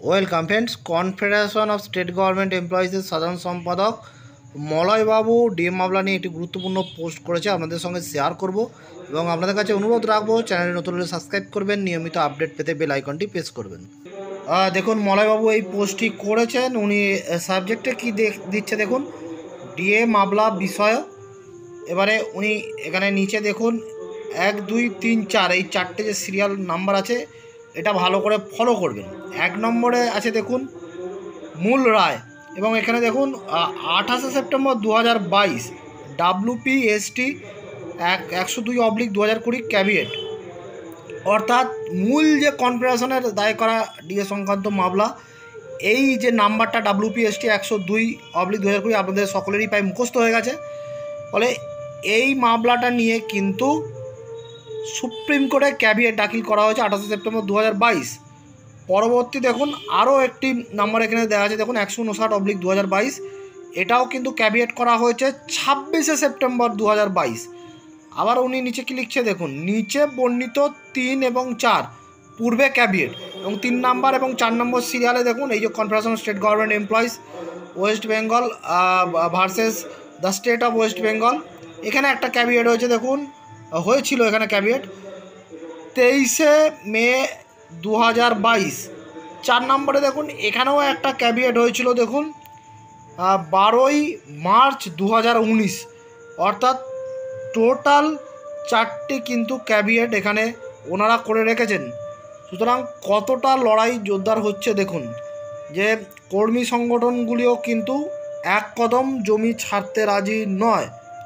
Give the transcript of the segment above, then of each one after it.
Welcome friends. Confederation of state government এমপ্লয়িজের সাধারণ সম্পাদক মলয়বাবু ডিএম মামলা নিয়ে একটি গুরুত্বপূর্ণ পোস্ট করেছে, আপনাদের সঙ্গে শেয়ার করব এবং আপনাদের কাছে অনুরোধ রাখবো চ্যানেলে নতুন হলে সাবস্ক্রাইব করবেন, নিয়মিত আপডেট পেতে বেল আইকনটি প্রেস করবেন। দেখুন মলয়বাবু এই পোস্টটি করেছেন, উনি সাবজেক্টে কী দিচ্ছে দেখুন, ডিএ মামলা বিষয়। এবারে উনি এখানে নিচে দেখুন 1 2 3 4 এই চারটে যে সিরিয়াল নাম্বার আছে এটা ভালো করে ফলো করবেন। 1 নম্বরে আছে দেখুন মূল রায়, এবং এখানে দেখুন 28 সেপ্টেম্বর 2022 WPST 102/2020 ক্যাবিনেট, অর্থাৎ মূল যে কনফেডারেশনের দায় করা ডিএ সংক্রান্ত মামলা, এই যে নাম্বারটা WPST 102/2020 আপনাদের সকলেরই প্রায় মুখস্থ হয়ে গেছে। ফলে এই মামলাটা নিয়ে কিন্তু সুপ্রিম কোর্টে ক্যাবিনেট দাখিল করা হয়েছে 28 সেপ্টেম্বর 2022। পরবর্তী দেখুন আরও একটি নাম্বার এখানে দেওয়া আছে দেখুন 159/2022, এটাও কিন্তু ক্যাবিনেট করা হয়েছে 26 সেপ্টেম্বর 2022। আবার উনি নিচে কি লিখছে দেখুন, নিচে বর্ণিত 3 এবং 4 পূর্বে ক্যাবিনেট, এবং 3 নাম্বার এবং 4 নম্বর সিরিয়ালে দেখুন এই যে confederation state government employees West Bengal versus the state of West Bengal, এখানে একটা ক্যাবিনেট হয়েছে দেখুন, হয়েছিল এখানে ক্যাবিনেট 23 মে 2022। 4 নম্বরে দেখুন এখানেও একটা ক্যাবিনেট হয়েছিল দেখুন 12 মার্চ 2019, অর্থাৎ টোটাল 4টি কিন্তু ক্যাবিনেট এখানে ওনারা করে রেখেছেন। সুতরাং কতটা লড়াই জোরদার হচ্ছে দেখুন, যে কর্মী সংগঠনগুলিও কিন্তু এক কদম জমি ছাড়তে রাজি নয়।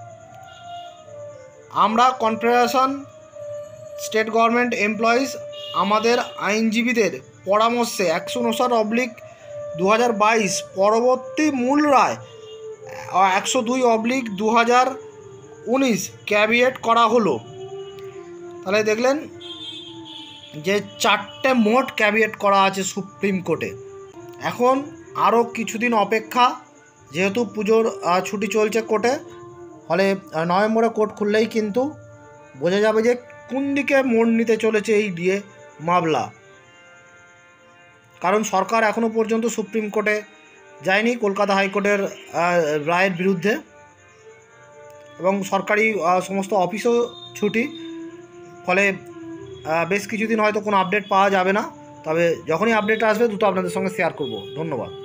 আমরা কনফেডারেশন স্টেট গভর্নমেন্ট এমপ্লয়িজ আমাদের আইনজীবীদের পরামর্শে 159/2022 পরবর্তী মূল রায় 102/2019 ক্যাবিনেট করা হলো। তাহলে দেখলেন যে 4টে মোট ক্যাবিনেট করা আছে সুপ্রিম কোর্টে। এখন আরও কিছুদিন অপেক্ষা, যেহেতু পুজোর ছুটি চলছে কোর্টে, ফলে নভেম্বরে কোর্ট খুললেই কিন্তু বোঝা যাবে যে কোন দিকে মোড় নিতে চলেছে এই ডিএ মামলা। কারণ সরকার এখনও পর্যন্ত সুপ্রিম কোর্টে যায়নি কলকাতা হাইকোর্টের রায়ের বিরুদ্ধে, এবং সরকারি সমস্ত অফিসও ছুটি, ফলে বেশ কিছুদিন হয়তো কোনো আপডেট পাওয়া যাবে না। তবে যখনই আপডেট আসবে দ্রুত আপনাদের সঙ্গে শেয়ার করব। ধন্যবাদ।